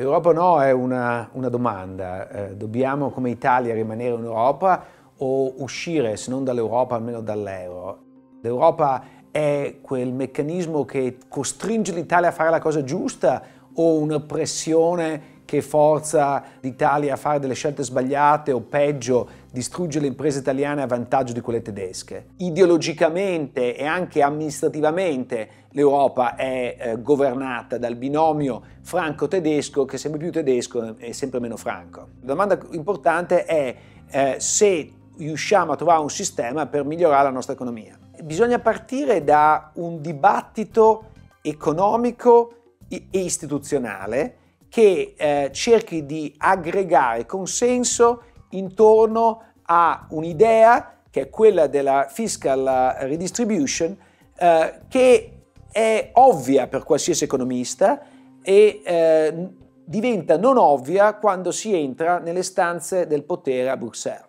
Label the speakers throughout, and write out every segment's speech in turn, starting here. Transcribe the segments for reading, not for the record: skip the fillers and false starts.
Speaker 1: Europa no è una domanda. Dobbiamo come Italia rimanere in Europa o uscire, se non dall'Europa, almeno dall'euro? L'Europa è quel meccanismo che costringe l'Italia a fare la cosa giusta o una pressione che forza l'Italia a fare delle scelte sbagliate o peggio, distrugge le imprese italiane a vantaggio di quelle tedesche? Ideologicamente e anche amministrativamente l'Europa è governata dal binomio franco-tedesco, che è sempre più tedesco e sempre meno franco. La domanda importante è se riusciamo a trovare un sistema per migliorare la nostra economia. Bisogna partire da un dibattito economico e istituzionale che cerchi di aggregare consenso intorno a un'idea che è quella della fiscal redistribution, che è ovvia per qualsiasi economista e diventa non ovvia quando si entra nelle stanze del potere a Bruxelles.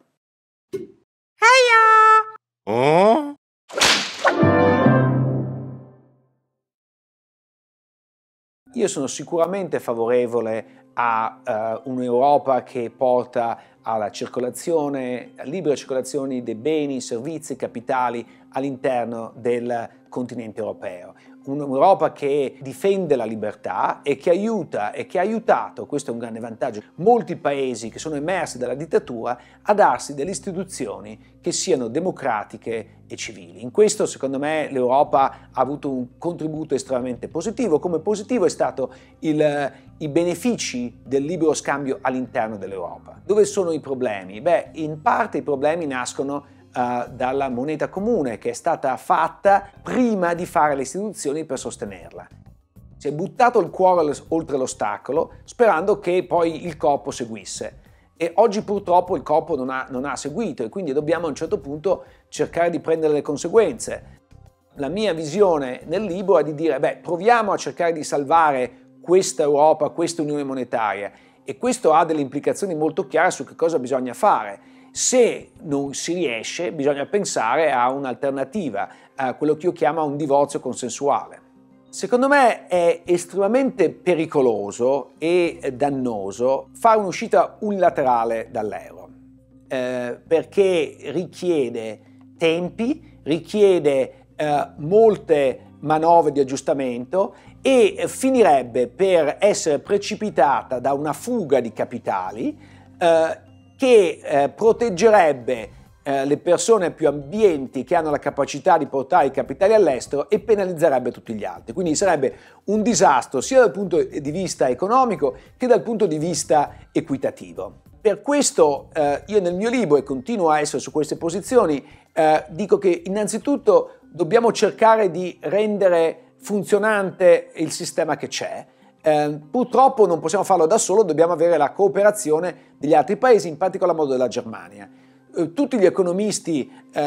Speaker 2: Oh?
Speaker 1: Io sono sicuramente favorevole a un'Europa che porta alla libera circolazione dei beni, servizi, capitali all'interno del continente europeo. Un'Europa che difende la libertà e che aiuta e che ha aiutato, questo è un grande vantaggio, molti paesi che sono emersi dalla dittatura a darsi delle istituzioni che siano democratiche e civili. In questo, secondo me, l'Europa ha avuto un contributo estremamente positivo, come positivo è stato i benefici del libero scambio all'interno dell'Europa. Dove sono i problemi? Beh, in parte i problemi nascono dalla moneta comune che è stata fatta prima di fare le istituzioni per sostenerla. Si è buttato il cuore oltre l'ostacolo sperando che poi il corpo seguisse e oggi purtroppo il corpo non ha seguito e quindi dobbiamo a un certo punto cercare di prendere le conseguenze. La mia visione nel libro è di dire proviamo a cercare di salvare questa Europa, questa unione monetaria e questo ha delle implicazioni molto chiare su che cosa bisogna fare. Se non si riesce, bisogna pensare a un'alternativa, a quello che io chiamo un divorzio consensuale. Secondo me è estremamente pericoloso e dannoso fare un'uscita unilaterale dall'euro, perché richiede tempi, richiede molte manovre di aggiustamento e finirebbe per essere precipitata da una fuga di capitali che proteggerebbe le persone più abbienti che hanno la capacità di portare i capitali all'estero e penalizzerebbe tutti gli altri. Quindi sarebbe un disastro sia dal punto di vista economico che dal punto di vista equitativo. Per questo io nel mio libro, e continuo a essere su queste posizioni, dico che innanzitutto dobbiamo cercare di rendere funzionante il sistema che c'è. Purtroppo non possiamo farlo da solo, dobbiamo avere la cooperazione degli altri paesi, in particolar modo della Germania. Tutti gli economisti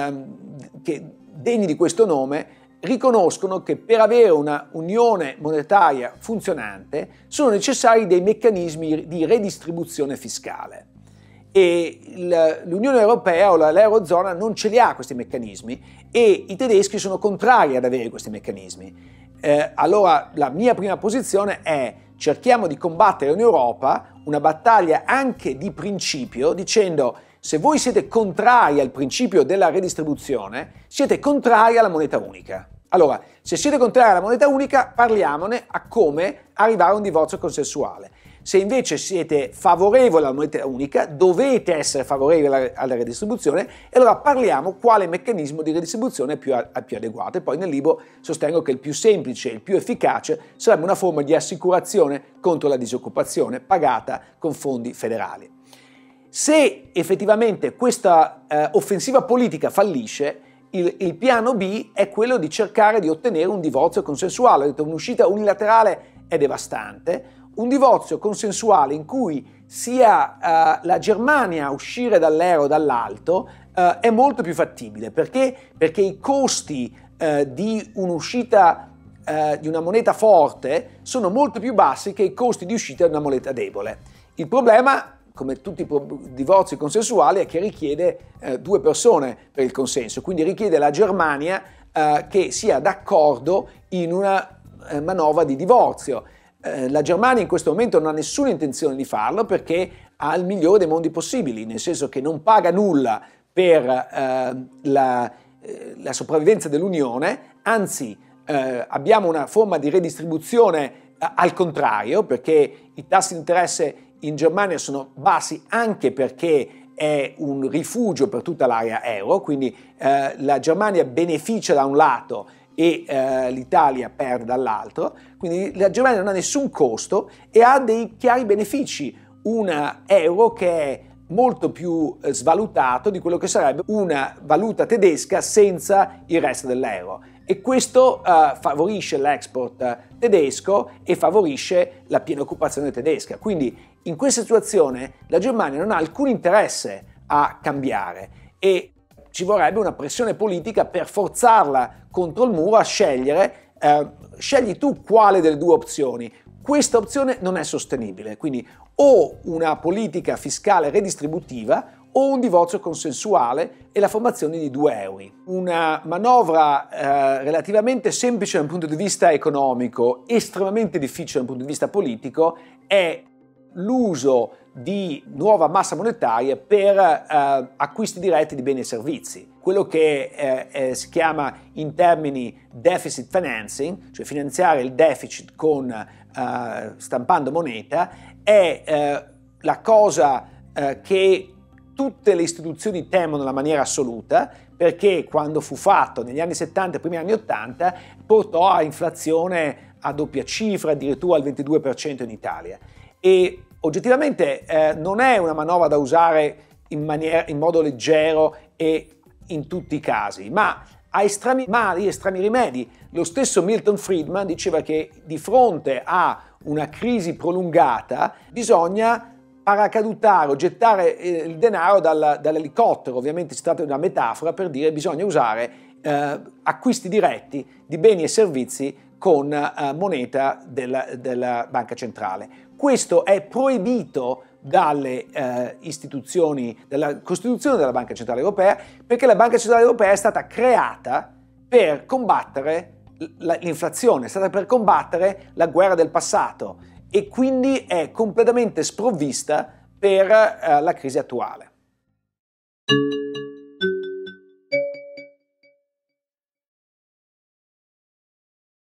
Speaker 1: degni di questo nome riconoscono che per avere una unione monetaria funzionante sono necessari dei meccanismi di redistribuzione fiscale e l'Unione Europea o l'Eurozona non ce li ha questi meccanismi e i tedeschi sono contrari ad avere questi meccanismi. Allora la mia prima posizione è cerchiamo di combattere in Europa una battaglia anche di principio dicendo se voi siete contrari al principio della redistribuzione siete contrari alla moneta unica. Allora se siete contrari alla moneta unica parliamone a come arrivare a un divorzio consensuale. Se invece siete favorevoli alla moneta unica, dovete essere favorevoli alla redistribuzione e allora parliamo quale meccanismo di redistribuzione è più adeguato. E poi nel libro sostengo che il più semplice e il più efficace sarebbe una forma di assicurazione contro la disoccupazione pagata con fondi federali. Se effettivamente questa offensiva politica fallisce, il piano B è quello di cercare di ottenere un divorzio consensuale. Ho detto, un'uscita unilaterale è devastante. Un divorzio consensuale in cui sia la Germania a uscire dall'euro dall'alto è molto più fattibile. Perché? Perché i costi di un'uscita di una moneta forte sono molto più bassi che i costi di uscita di una moneta debole. Il problema, come tutti i divorzi consensuali, è che richiede due persone per il consenso, quindi richiede la Germania che sia d'accordo in una manovra di divorzio. La Germania in questo momento non ha nessuna intenzione di farlo perché ha il migliore dei mondi possibili, nel senso che non paga nulla per la sopravvivenza dell'Unione, anzi abbiamo una forma di redistribuzione al contrario, perché i tassi di interesse in Germania sono bassi anche perché è un rifugio per tutta l'area euro, quindi la Germania beneficia da un lato e l'Italia perde dall'altro, quindi la Germania non ha nessun costo e ha dei chiari benefici, un euro che è molto più svalutato di quello che sarebbe una valuta tedesca senza il resto dell'euro. E questo favorisce l'export tedesco e favorisce la piena occupazione tedesca. Quindi in questa situazione la Germania non ha alcun interesse a cambiare e ci vorrebbe una pressione politica per forzarla contro il muro a scegliere, scegli tu quale delle due opzioni. Questa opzione non è sostenibile, quindi o una politica fiscale redistributiva o un divorzio consensuale e la formazione di due euro. Una manovra relativamente semplice dal punto di vista economico, estremamente difficile dal punto di vista politico, è l'uso di nuova massa monetaria per acquisti diretti di beni e servizi. Quello che si chiama in termini deficit financing, cioè finanziare il deficit stampando moneta, è la cosa che tutte le istituzioni temono nella maniera assoluta, perché quando fu fatto negli anni 70 e primi anni 80 portò a inflazione a doppia cifra, addirittura al 22% in Italia. E oggettivamente non è una manovra da usare in modo leggero e in tutti i casi, ma a estremi mali, estremi rimedi. Lo stesso Milton Friedman diceva che di fronte a una crisi prolungata bisogna paracadutare o gettare il denaro dall'elicottero. Ovviamente si tratta di una metafora per dire che bisogna usare acquisti diretti di beni e servizi con moneta della banca centrale. Questo è proibito dalle istituzioni, dalla Costituzione della Banca Centrale Europea, perché la Banca Centrale Europea è stata creata per combattere l'inflazione, è stata per combattere la guerra del passato e quindi è completamente sprovvista per la crisi attuale.